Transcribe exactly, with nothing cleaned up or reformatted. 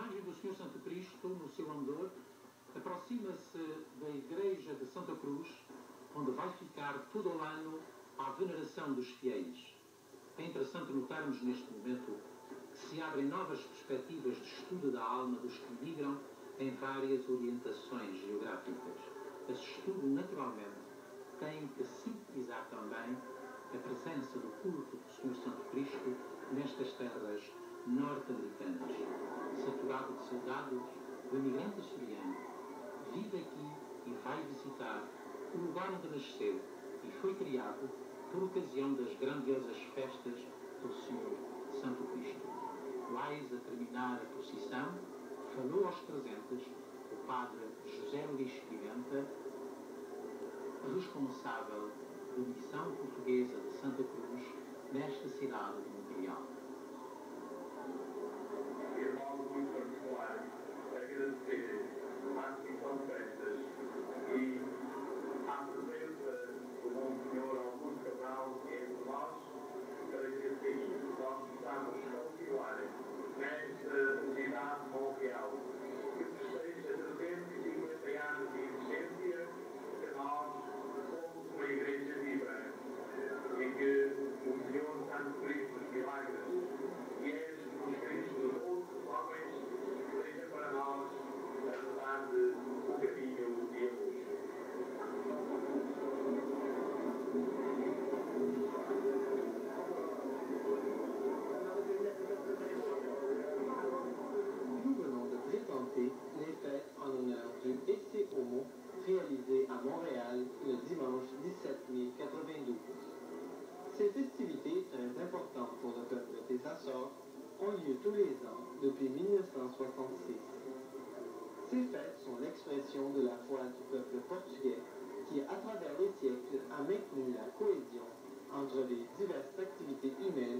imagem do Senhor Santo Cristo, no seu andor, aproxima-se da Igreja de Santa Cruz, onde vai ficar todo o ano à veneração dos fiéis. É interessante notarmos neste momento que se abrem novas perspectivas de estudo da alma dos que migram em várias orientações geográficas. Esse estudo, naturalmente, tem que sintetizar também a presença do culto do Senhor Santo Cristo nestas terras norte-americanas. Saturado de saudades, o imigrante açoriano vive aqui e vai visitar o lugar onde nasceu e foi criado por ocasião das grandiosas festas do Senhor Santo Cristo. Vais a terminar a procissão, falou aos presentes o padre José Luís Pimenta, responsável da missão portuguesa de Santa Cruz nesta cidade de Montreal. É algo muito particular agradecer à Comissão de Festas e à presença do Monsenhor Augusto Cabral entre nós, para que assim nós possamos continuar nesta cidade de Montreal, que festeja trezentos e cinquenta anos de existência, que nós somos uma igreja viva e que o Senhor Santo Cristo dos Milagres e é Jesus Cristo de outros homens, seja para nós a verdade, o caminho e a luz. Nous venons de présenter les fêtes en honneur du Ecce Homo réalisées à Montréal le dimanche dix-sept mai quatre-vingt-douze. Ces festivités très importantes pour le peuple des Açores ont lieu tous les ans depuis mille neuf cent soixante-six. Ces fêtes sont l'expression de la foi du peuple portugais qui, à travers les siècles, a maintenu la cohésion entre les diverses activités humaines